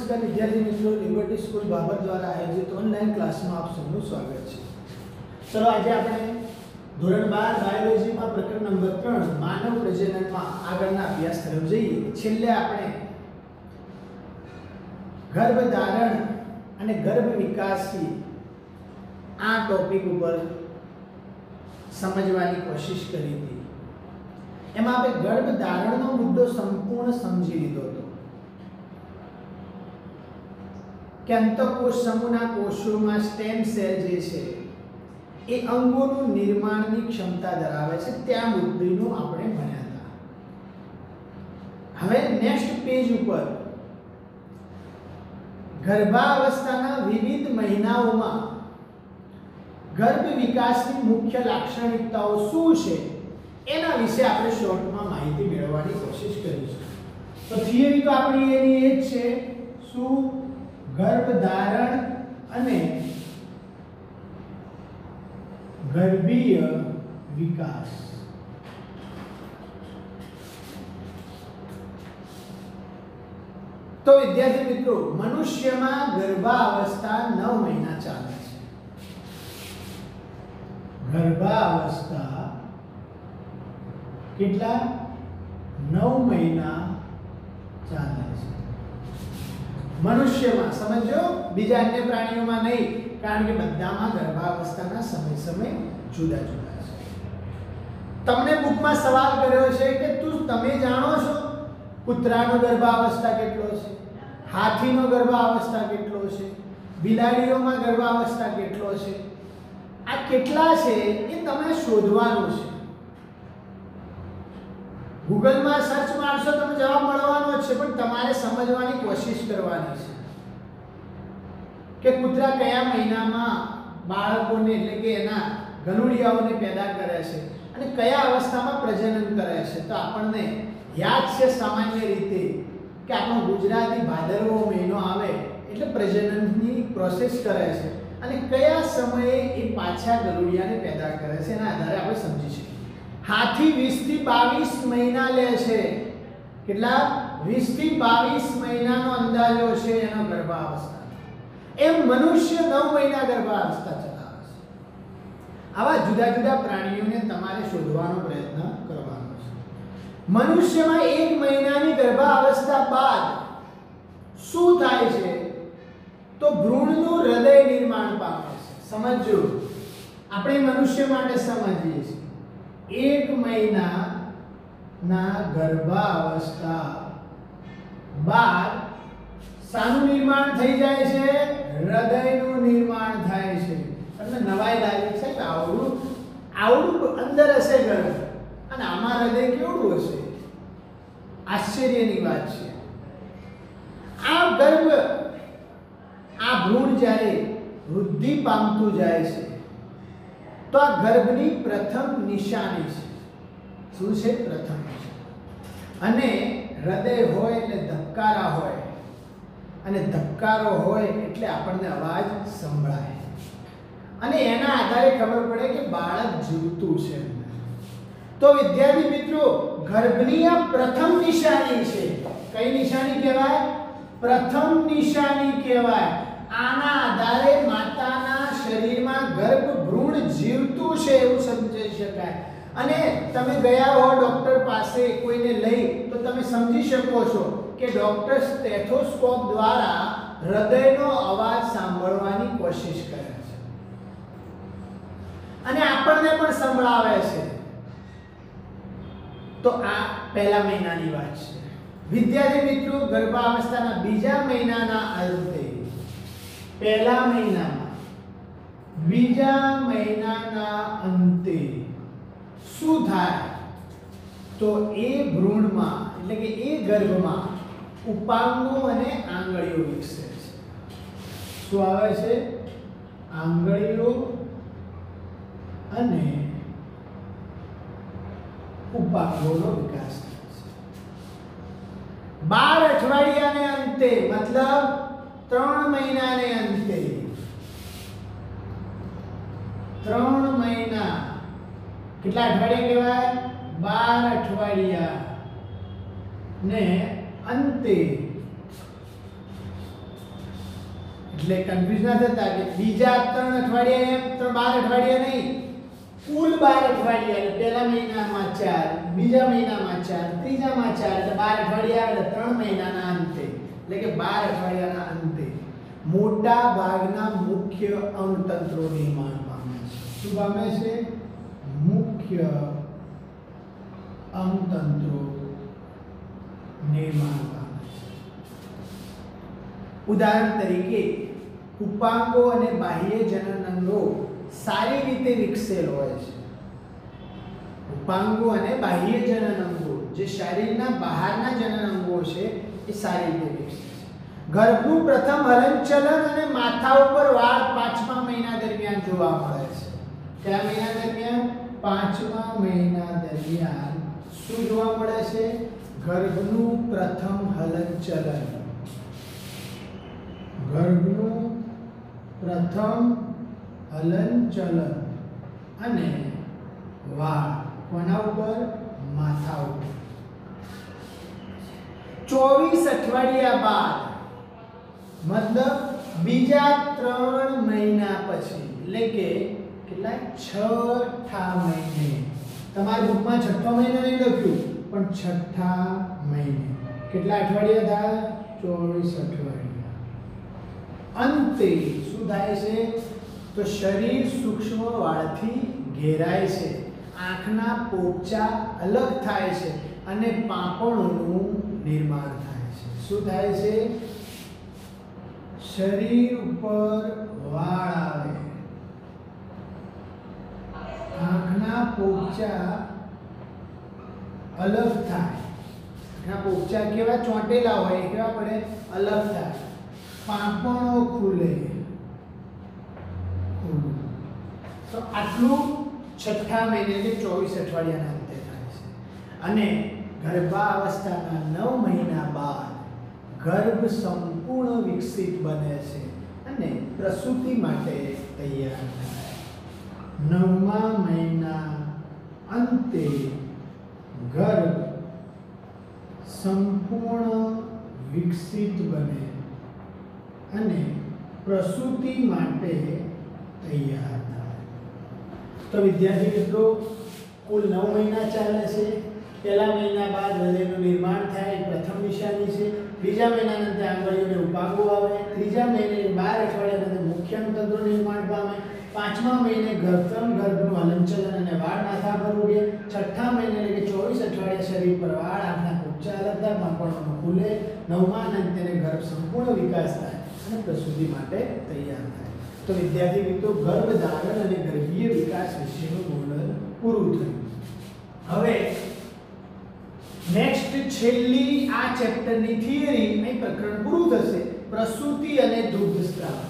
नमस्कार विद्यार्थी मित्रों, लिबर्टी स्कूल बाबर द्वारा आयोजित ऑनलाइन क्लास में आप सबનું સ્વાગત છે। ચલો આજે આપણે ધોરણ 12 બાયોલોજીમાં પ્રકરણ નંબર 3 માનવ પ્રજનનમાં આગળના અભ્યાસ તરફ જઈએ। છેલ્લે આપણે ગર્ભધારણ અને ગર્ભ વિકાસની આ ટોપિક ઉપર સમજવાની કોશિશ કરી હતી। એમાં આપણે ગર્ભધારણનો મુદ્દો સંપૂર્ણ સમજી લીધો હતો કે અંતઃકોશ સમૂહના કોષોમાં સ્ટેમ સેલ જે છે એ અંગોનું નિર્માણની ક્ષમતા ધરાવે છે। ત્યાં મુદ્દાનું આપણે ભણ્યા હતા। હવે નેક્સ્ટ પેજ ઉપર ગર્ભાવસ્થાના વિવિધ મહિનાઓમાં ગર્ભ વિકાસની મુખ્ય લાક્ષણિકતાઓ શું છે એના વિશે આપણે શોર્ટમાં માહિતી મેળવવાની કોશિશ કરીશું। તો થિયરી તો આપણી એની એ જ છે, શું ગર્ભધારણ અને ગર્ભીય વિકાસ। તો વિદ્યાર્થી મિત્રો, મનુષ્યમાં ગર્ભાવસ્થા 9 મહિના ચાલે છે। ગર્ભાવસ્થા કેટલા 9 મહિના ચાલે છે મનુષ્યમાં। સમજો, બીજા અન્ય પ્રાણીઓમાં નહીં, કારણ કે બધામાં ગર્ભાવસ્થાના સમય જુદા જુદા છે। તમને બુકમાં સવાલ કર્યો છે કે તમે જાણો છો કૂતરાનો ગર્ભાવસ્થા કેટલો છે, હાથીનો ગર્ભાવસ્થા કેટલો છે, બિલાડીઓમાં ગર્ભાવસ્થા કેટલો છે? આ કેટલા છે એ તમે શોધવાનું છે। ગૂગલમાં સર્ચ મારશો તમે જવાબ મળવાનો જ છે, પણ તમારે સમજવાની કોશિશ કરવાની છે કે કૂતરા કયા મહિનામાં બાળકોને એટલે કે એના ગલુડિયાઓને પેદા કરે છે અને કયા અવસ્થામાં પ્રજનન કરે છે। તો આપણને યાદ છે સામાન્ય રીતે કે આપણો ગુજરાતી ભાદરવો મહિનો આવે એટલે પ્રજનનની પ્રોસેસ કરે છે અને કયા સમયે એ પાછા ગલુડિયાને પેદા કરે છે એના આધારે આપણે સમજી શકીએ। હાથી 20 થી 22 મહિના લે છે। કેટલા? 20 થી 22 મહિનાનો અંદાજો છે એનો ગર્ભાવસ્થા। એમ મનુષ્ય 9 મહિના ગર્ભાવસ્થા ચલાવે છે। આવા જુદા જુદા પ્રાણીઓને તમારે શોધવાનો પ્રયત્ન કરવાનો છે। મનુષ્યમાં 1 મહિનાની ગર્ભાવસ્થા બાદ શું થાય છે? તો ભ્રૂણનું હૃદય નિર્માણ પામે છે। સમજો, આપણે મનુષ્ય માટે સમજીએ છીએ 1 મહિનાના ગર્ભાવસ્થા બાદ શાનું નિર્માણ થઈ જાય છે? હૃદયનું નિર્માણ થાય છે। તમને નવાઈ લાગે છે કે આવડું અંદર હશે ગર્ભ અને આમાં હૃદય કેવડું હશે? આશ્ચર્યની વાત છે। આ ભ્રૂણ જ્યારે વૃદ્ધિ પામતું જાય છે તો આ ગર્ભની પ્રથમ નિશાની છે। શું છે? પ્રથમ નિશાની। અને હૃદય હોય એટલે ધબકારા હોય, અને ધબકારો હોય એટલે આપણને અવાજ સંભળાય અને એના આધારે ખબર પડે કે બાળક જીવતું છે। તો વિદ્યાર્થી મિત્રો, ગર્ભની આ પ્રથમ નિશાની છે। કઈ નિશાની કહેવાય? પ્રથમ નિશાની કહેવાય। આના આધારે માતાના શરીરમાં ગર્ભ ભ્રૂણ જીવતું છે એવું સમજી શકાય। અને તમે ગયા હો ડોક્ટર પાસે કોઈને લઈ તો તમે સમજી શકો છો કે ડોક્ટર સ્ટેથોસ્કોપ દ્વારા હૃદયનો અવાજ સાંભળવાની કોશિશ કરે છે અને આપણને પણ સંભળાવે છે। તો આ પહેલા મહિનાની વાત છે। વિદ્યાર્થી મિત્રો, ગર્ભાવસ્થાના બીજા મહિનાના અંતે, પહેલા મહિનામાં બીજા મહિનાના અંતે શું થાય? તો એ ભ્રૂણમાં એટલે કે એ ગર્ભમાં ઉપાંગો અને આંગળીઓ વિકસે છે। શું આવે છે? આંગળીઓ અને ઉપાંગોનો વિકાસ થાય છે। 12 અઠવાડિયાને અંતે, મતલબ 3 મહિનાને અંતે, 3 મહિના કેટલા અઠવાડિયા કહેવાય? 12 અઠવાડિયા ને અંતે એટલે કન્ફ્યુઝ ના થતા કે બીજા 3 અઠવાડિયા એમ 12 અઠવાડિયા નહીં, કુલ 12 અઠવાડિયા. એટલે પહેલા મહિનામાં 4, બીજા મહિનામાં 4, ત્રીજામાં 4, એટલે 12 અઠવાડિયા એટલે 3 મહિનાના અંતે, એટલે કે 12 અઠવાડિયાના અંતે મોટા ભાગના મુખ્ય અંગતંત્રો નિર્માણ પામે છે. શું પામે છે? મુખ્ય અંગતંત્રો નિર્માણ પામે છે. ઉદાહરણ તરીકે ઉપાંગો અને બાહ્ય જનનાંગો સારી રીતે વિકસેલ હોય છે. ઉપાંગો અને બાહ્ય જનનાંગો જે શરીરના બહારના જનનાંગો છે એ સારી રીતે વિકસે છે. ગર્ભનું પ્રથમ હલનચલન અને માથા ઉપર વાળ 5મા મહિના દરમિયાન જોવા મળે છે. કયા મહિના દરમિયાન? 5મા મહિના દરમિયાન શું જોવા મળે છે? ગર્ભનું પ્રથમ હલનચલન. ગર્ભનું પ્રથમ હલનચલન અને વાળ કોના ઉપર? માથા ઉપર. 24 અઠવાડિયા બાદ મતલબ બીજા 3 મહિના પછી, એટલે કે કેટલા? 6ઠા મહિને. તમારી બુકમાં 6ઠો મહિનો નહીં લખ્યું, પણ 6ઠા મહિને કેટલા અઠવાડિયા થાય? 24 અઠવાડિયા. અંતે શું થાય છે? તો શરીર સૂક્ષ્મ વાળથી ઘેરાય છે, આંખના પોપચા અલગ થાય છે અને પાંપણોનું નિર્માણ થાય છે. શું થાય છે? શરીર ઉપર વાળ આવે, આંખના પોપચા અલગ થાય. આંખના પોપચા કેવા? ચોંટેલા હોય, કેવા પડે? અલગ થાય. પાંપણો ખુલે. તો આટલું 6ઠા મહિને એટલે 24 અઠવાડિયાના અંતે થાય છે. અને ગર્ભાવસ્થાના 9 મહિના બાદ ગર્ભ સંપૂર્ણ વિકસિત બને છે અને પ્રસૂતિ માટે તૈયાર થાય. 9મા મહિના અંતે ગર્ભ સંપૂર્ણ વિકસિત બને અને પ્રસૂતિ માટે તૈયાર થાય. તો વિદ્યાર્થી મિત્રો, કુલ 9 મહિના ચાલે છે. પહેલા મહિના બાદ હૃદયનું નિર્માણ થાય, પ્રથમ નિશાની છે. બીજા મહિનાના અંતે આંગળીઓને ઉપાંગો આવે. ત્રીજા મહિને 12 અઠવાડિયાના અંતે મુખ્ય અંગતંત્રો નિર્માણ પામે. 5મા મહિને ગર્ભનું હલનચલન અને વાળ માથા પર ઉગે. 6ઠા મહિને એટલે કે 24 અઠવાડિયા શરીર પર વાળ, આંખના પોપચા અલગ થાય, પાંપણો ખુલે. 9મા અંતે ગર્ભ સંપૂર્ણ વિકાસ થાય અને પ્રસૂતિ માટે તૈયાર થાય. તો વિદ્યાર્થી મિત્રો, ગર્ભધારણ અને ગર્ભીય વિકાસ વિશેનું મોડલ પૂરું થયું. હવે નેક્સ્ટ છેલ્લી આ ચેપ્ટરની થિયરી અહીં પ્રકરણ પૂરું થશે. પ્રસૂતિ અને દુગ્ધસ્રાવ.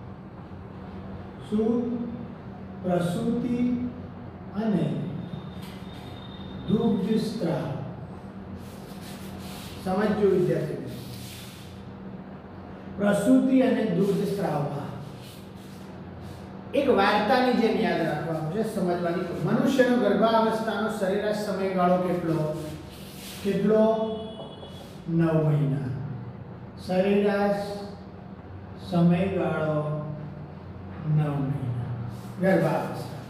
શું? પ્રસૂતિ અને દુગ્ધસ્રાવ. સમજો વિદ્યાર્થી, પ્રસૂતિ અને દુગ્ધસ્રાવમાં એક વાર્તાની જેમ યાદ રાખવાનું છે, સમજવાની. મનુષ્યનો ગર્ભાવસ્થાનો સરેરાશ સમયગાળો કેટલો? 9 મહિના. સરેરાશ સમયગાળો 9 મહિના ગર્ભાવસ્થા.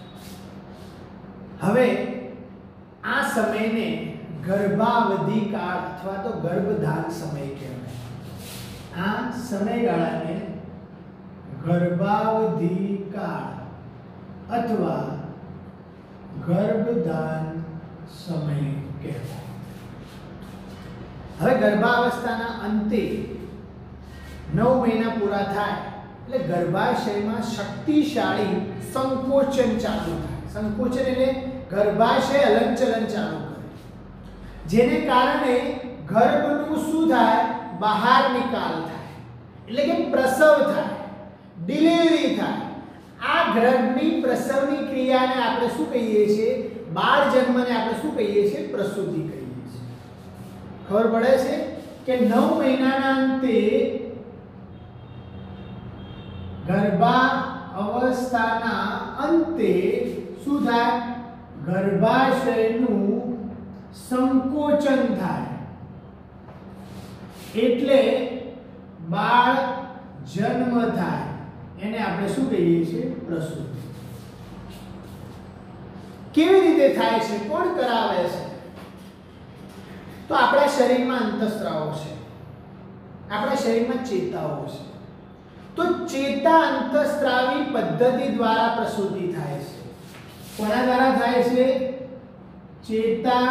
હવે આ સમયને ગર્ભાવધિ કાળ અથવા તો ગર્ભધાન સમય કહેવાય. આ સમયગાળાને ગર્ભાવધિ કાળ અથવા ગર્ભધાન સમય કહેવાય. હવે ગર્ભાવસ્થાના અંતે 9 મહિના પૂરા થાય એટલે ગર્ભાશયમાં શક્તિશાળી સંકોચન ચાલુ થાય. સંકોચન એટલે ગર્ભાશય હલનચલન ચાલુ કરે, જેને કારણે ગર્ભનું શું થાય? બહાર નિકાલ થાય, એટલે કે પ્રસવ થાય, ડિલિવરી થાય. આ ગર્ભની પ્રસવની ક્રિયાને આપણે શું કહીએ છીએ? બાળ જન્મને આપણે શું કહીએ છીએ? પ્રસૂતિ કહીએ છીએ. ખબર પડે છે કે 9 મહિનાના અંતે ગર્ભાવસ્થાના અંતે શું થાય? ગર્ભાશયનું સંકોચન થાય, એટલે બાળ જન્મ થાય એને આપણે શું કહીએ છીએ? પ્રસૂતિ. કેવી રીતે થાય છે? કોણ કરાવે છે? તો આપણા શરીરમાં અંતઃસ્ત્રાવો છે, આપણા શરીરમાં ચેતાઓ છે. તો ચેતા અંતઃસ્ત્રાવી પદ્ધતિ દ્વારા પ્રસૂતિ થાય છે. કોના દ્વારા થાય છે? ચેતા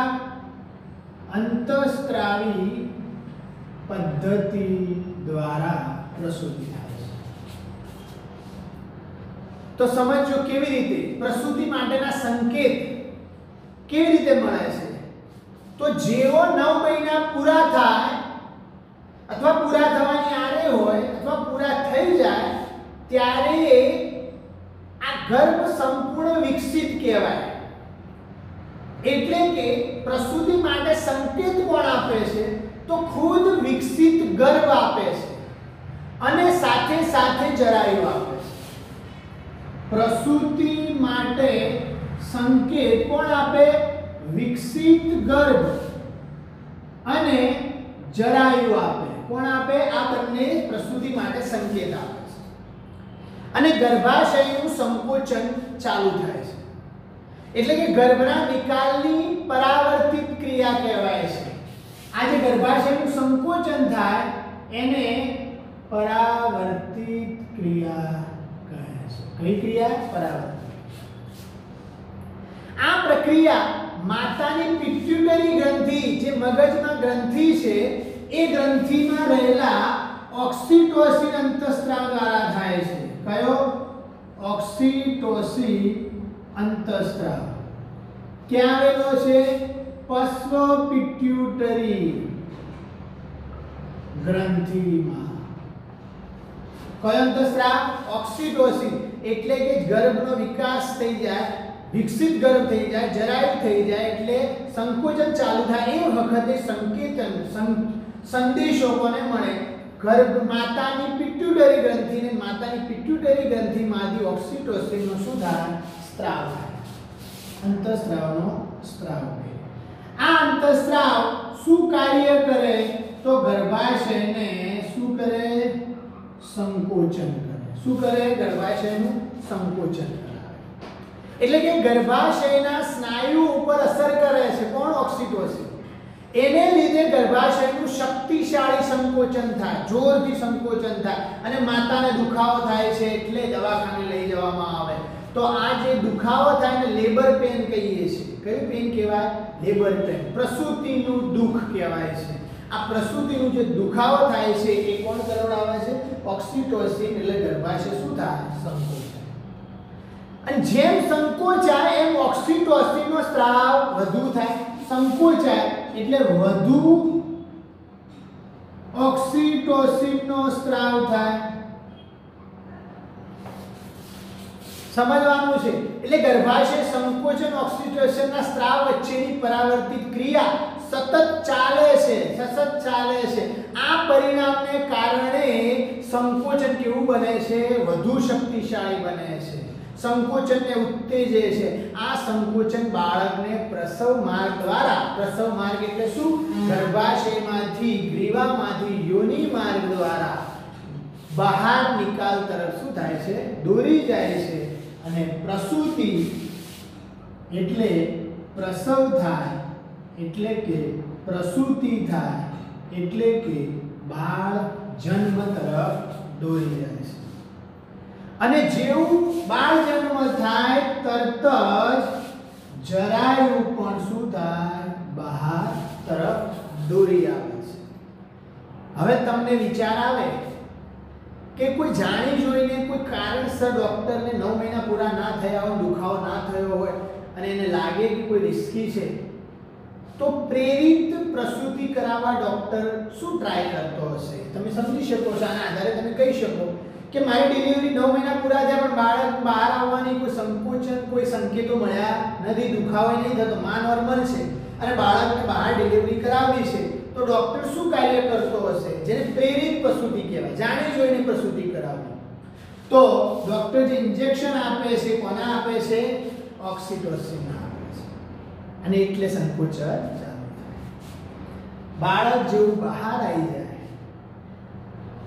અંતઃસ્ત્રાવી પદ્ધતિ દ્વારા પ્રસૂતિ થાય છે. તો સમજો કેવી રીતે પ્રસૂતિ માટેના સંકેત કેવી રીતે મળે છે? તો જેવો 9 મહિના પૂરા થાય અથવા પૂરા થવાની આરે હોય અથવા પૂરા થઈ જાય ત્યારે આ ગર્ભ સંપૂર્ણ વિકસિત કહેવાય. એટલે કે પ્રસૂતિ માટે સંકેત કોણ આપે છે? તો ખુદ વિકસિત ગર્ભ આપે છે અને સાથે સાથે જરાયુ આપે છે. પ્રસૂતિ માટે સંકેત કોણ આપે? વિકસિત ગર્ભ અને જરાયુ આપે. કોણ આપે? આ બંને પ્રસૂતિ માટે સંકેત આપે છે. અને ગર્ભાશયનું સંકોચન ચાલુ થાય છે. એટલે કે ગર્ભના નિકાલની પરાવર્તિત ક્રિયા કહેવાય છે. આ જે ગર્ભાશયનું સંકોચન થાય એને પરાવર્તિત ક્રિયા કહે છે. કઈ ક્રિયા? પરાવર્તિત. આ પ્રક્રિયા માતાની પિટ્યુટરી ગ્રંથિ, જે મગજમાં ગ્રંથિ છે, એ ગ્રંથિમાં રહેલા ઓક્સિટોસિન અંતઃસ્ત્રાવ દ્વારા થાય છે. કયો? ઓક્સિટોસિન અંતઃસ્ત્રાવ. ક્યાં આવેલો છે? પશ્વ પિટ્યુટરી ગ્રંથિમાં. કયો અંતઃસ્ત્રાવ? ઓક્સિટોસિન. એટલે કે ગર્ભનો વિકાસ થઈ જાય, વિકસિત ગર્ભ થઈ જાય, જરાયુ થઈ જાય, એટલે સંકોચન ચાલુ થાય એ વખતે સંકેતન સંદેશો કોને મળે? ગર્ભ માતાની પિટ્યુટરી ગ્રંથિને. માતાની પિટ્યુટરી ગ્રંથિમાંથી ઓક્સિટોસિનનો શું થાય? સ્ત્રાવ થાય. અંતઃસ્ત્રાવનો સ્ત્રાવ. આ અંતઃસ્ત્રાવ શું કાર્ય કરે? તો ગર્ભાશયને શું કરે? સંકોચન કરે. શું કરે? ગર્ભાશયનું સંકોચન કરે. એટલે કે ગર્ભાશયના સ્નાયુ ઉપર અસર કરે છે. કોણ? ઓક્સિટોસિન. એને લીધે ગર્ભાશયનું શક્તિશાળી સંકોચન થાય, જોરથી સંકોચન થાય અને માતાને દુખાવો થાય છે એટલે દવાખાને લઈ જવામાં આવે. તો આ જે દુખાવો થાય ને લેબર પેન કહીએ છીએ. કયું પેન કહેવાય? Labour pen. પ્રસૂતિનું દુઃખ કહેવાય છે. આ પ્રસૂતિનું જે દુખાવો થાય છે એ કોણ કરાવડાવે છે? ઓક્સિટોસિન. એટલે ગર્ભાશય શું થાય? સંકોચાય. અને જેમ સંકોચાય એમ ઓક્સિટોસિનનો સ્ત્રાવ વધુ થાય. સંકોચાય એટલે વધુ ઓક્સિટોસિનનો સ્ત્રાવ થાય. સમજવાનું છે. એટલે ગર્ભાશય સંકોચન ઓક્સિટોસિનના સ્ત્રાવ વચ્ચેની પરાવર્તિત ક્રિયા સતત ચાલે છે, આ પરિણામને કારણે સંકોચન કેવું બને છે? વધુ શક્તિશાળી બને છે. સંકોચનને ઉત્તેજે છે. આ સંકોચન બાળકને પ્રસવ માર્ગ દ્વારા, પ્રસવ માર્ગ એટલે શું? ગર્ભાશયમાંથી, ગ્રીવામાંથી યોનિ માર્ગ દ્વારા બહાર નિકાલ તરફ શું થાય છે? દોરી જાય છે. અને પ્રસૂતિ એટલે પ્રસવ થાય, એટલે કે પ્રસૂતિ થાય, એટલે કે બાળ જન્મ તરફ દોરી જાય છે. અને જેવું બાળ જન્મ થાય તરત જ જરાયુ પણ શું થાય? બહાર તરફ દોરી આવે છે. હવે તમને વિચાર આવે કે કોઈ જાણી જોઈને કોઈ કારણસર ડોક્ટરને 9 મહિના પૂરા ના થયા હોય, દુખાવો ના થયો હોય અને એને લાગે કે કોઈ રિસ્કી છે, તો પ્રેરિત પ્રસૂતિ કરાવવા ડોક્ટર શું ટ્રાય કરતો હશે? તમે સમજી શકો છો. આના આધારે તમે કહી શકો કે મારી ડિલિવરી 9 મહિના પૂરા થયા પણ બાળક બહાર આવવાની કોઈ સંકોચન, કોઈ સંકેતો મળ્યા નથી, દુખાવો નહીં થતો, માં નોર્મલ છે અને બાળકને બહાર ડિલિવરી કરાવવી છે, તો ડોક્ટર શું કાર્ય કરતો હશે? જેને પ્રેરિત પ્રસૂતિ કહેવાય, જાણી જોઈને પ્રસૂતિ કરાવવી. તો ડોક્ટર જે ઇન્જેક્શન આપે છે, કોના આપે છે? ઓક્સિટોસિન આપે છે. અને એટલે સંકોચન ચાલુ થાય. બાળક જેવું બહાર આવી જાય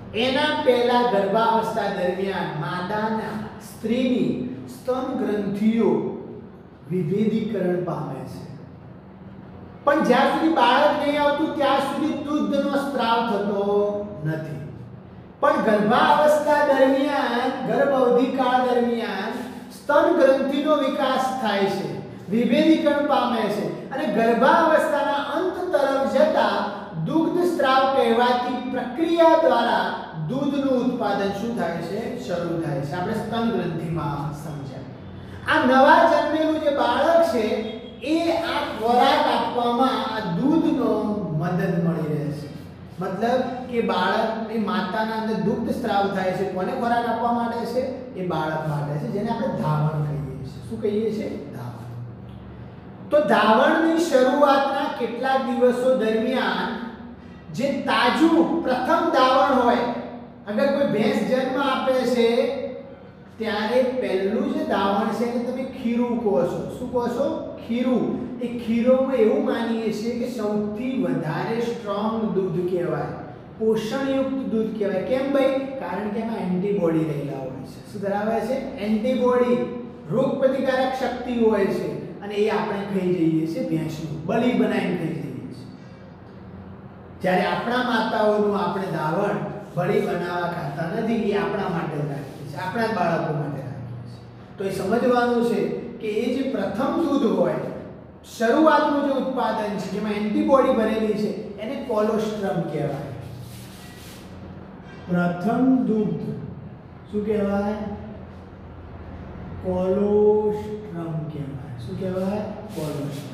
એના પહેલા ગર્ભાવસ્થા દરમિયાન માતાના સ્ત્રીની સ્તન ગ્રંથિઓ વિભેદીકરણ પામે છે, પણ જ્યાં સુધી બાળક નહીં આવતું ત્યાં સુધી દૂધનો સ્ત્રાવ થતો નથી. પણ ગર્ભાવસ્થા દરમિયાન, ગર્ભ અવધિકાળ દરમિયાન સ્તન ગ્રંથિનો વિકાસ થાય છે, વિભેદીકરણ પામે છે અને ગર્ભાવસ્થાના અંત તરફ જતા દુગ્ધ સ્ત્રાવ કહેવાતી પ્રક્રિયા દ્વારા દૂધનું ઉત્પાદન શું થાય છે? શરૂ થાય છે. આપણે સ્તન ગ્રંથિમાં સમજ્યા. આ નવા જન્મેલું જે બાળક છે એ આ ખોરાક આપવામાં આ દૂધનો મદદ મળી રહે છે. મતલબ કે બાળકની માતાના અંદર દુગ્ધ સ્ત્રાવ થાય છે. કોને ખોરાક આપવા માટે છે? એ બાળક માટે છે, જેને આપણે ધાવણ કહીએ છીએ. શું કહીએ છીએ? ધાવણ. તો ધાવણની શરૂઆતના કેટલાક દિવસો દરમિયાન જે તાજું પ્રથમ ધાવણ હોય, અગર કોઈ ભેંસ જન્મ આપે છે ત્યારે પહેલું જે ધાવણ છે એને તમે ખીરું કહો છો. શું કહો છો? ખીરું. એ ખીરોમાં એવું માનીએ છીએ કે સૌથી વધારે સ્ટ્રોંગ દૂધ કહેવાય, પોષણયુક્ત દૂધ કહેવાય. કેમ ભાઈ? કારણ કે એમાં એન્ટીબોડી રહેલા હોય છે. શું ધરાવે છે? એન્ટીબોડી, રોગ પ્રતિકારક શક્તિ હોય છે અને એ આપણે ખાઈ જઈએ છીએ ભેંસનું, બલી બનાવીને ખાઈ જઈએ છીએ. જ્યારે આપણા માતાઓનું આપણે ધાવણ બળી બનાવવા ખાતા નથી, એ આપણા માટે રાખીએ છીએ, આપણા બાળકો માટે રાખીએ છીએ. તો એ સમજવાનું છે કે એ જે પ્રથમ દૂધ હોય, શરૂઆતનું જે ઉત્પાદન છે જેમાં એન્ટીબોડી ભરેલી છે એને કોલોસ્ટ્રમ કહેવાય. પ્રથમ દૂધ શું કહેવાય? કોલોસ્ટ્રમ કહેવાય. શું કહેવાય? કોલોસ્ટ્રમ.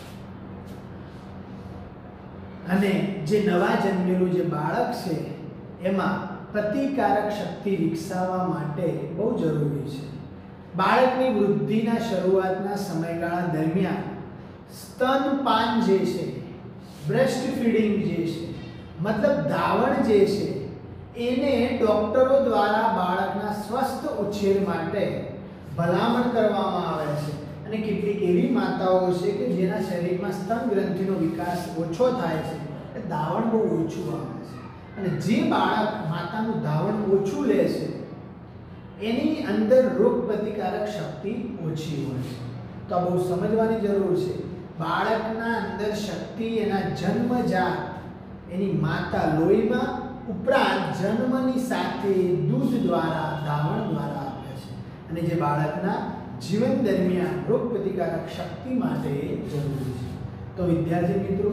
અને જે નવા જન્મેલું જે બાળક છે એમાં પ્રતિકારક શક્તિ વિકસાવવા માટે બહુ જરૂરી છે. બાળકની વૃદ્ધિના શરૂઆતના સમયગાળા દરમિયાન સ્તનપાન જે છે, બ્રેસ્ટ ફીડિંગ જે છે, મતલબ ધાવણ જે છે, એને ડોક્ટરો દ્વારા બાળકના સ્વસ્થ ઉછેર માટે ભલામણ કરવામાં આવે છે. અને કેટલીક એવી માતાઓ છે કે જેના શરીરમાં સ્તન ગ્રંથિનો વિકાસ ઓછો થાય છે, એ ધાવણ બહુ ઓછું આવે છે. અને જે બાળક માતાનું ધાવણ ઓછું લે છે એની અંદર રોગ પ્રતિકારક શક્તિ ઓછી હોય છે. તો આ બહુ સમજવાની જરૂર છે. બાળકના અંદર શક્તિ એના જન્મજાત એની માતા લોહીમાં, ઉપરાંત જન્મની સાથે દૂધ દ્વારા, ધાવણ દ્વારા આપે છે. અને જે બાળકના જીવન દરમિયાન રોગ પ્રતિકારક શક્તિ માટે જરૂરી છે. તો વિદ્યાર્થી મિત્રો,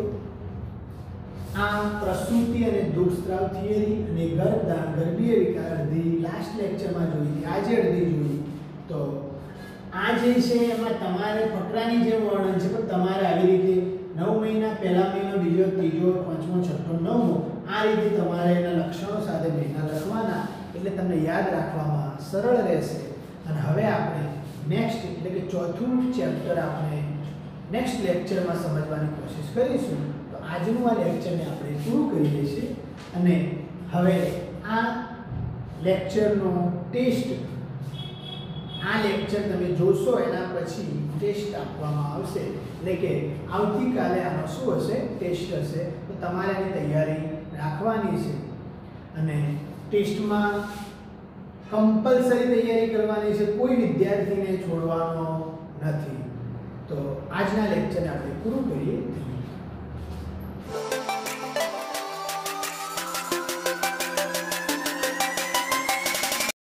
આ પ્રસૂતિ અને દુગ્ધસ્રાવ થિયરી અને ગર્ભધારણ, ગર્ભીય વિકાર અડધી લાસ્ટ લેક્ચરમાં જોઈ, આજે અડધી જોઈ. તો આ જે છે એમાં તમારે ફકરાની જેમ વર્ણન છે, પણ તમારે આવી રીતે 9 મહિના, પહેલા મહિનો, બીજો, ત્રીજો, પાંચમો, છઠ્ઠો, નવમો આ રીતે તમારે એના લક્ષણો સાથે મહિના લખવાના, એટલે તમને યાદ રાખવામાં સરળ રહેશે. અને હવે આપણે નેક્સ્ટ એટલે કે ચોથું ચેપ્ટર આપણે નેક્સ્ટ લેક્ચરમાં સમજવાની કોશિશ કરીશું. તો આજનું આ લેક્ચરને આપણે પૂરું કરીએ છીએ અને હવે આ લેક્ચરનો ટેસ્ટ, આ લેક્ચર તમે જોશો એના પછી ટેસ્ટ આપવામાં આવશે. એટલે કે આવતીકાલે આનો શું હશે? ટેસ્ટ હશે. તો તમારે એની તૈયારી રાખવાની છે અને ટેસ્ટમાં કમ્પલસરી તૈયારી કરવાની છે, કોઈ વિદ્યાર્થીને છોડવાનો નથી. તો આજના લેક્ચરને આપણે પૂરું કરીએ.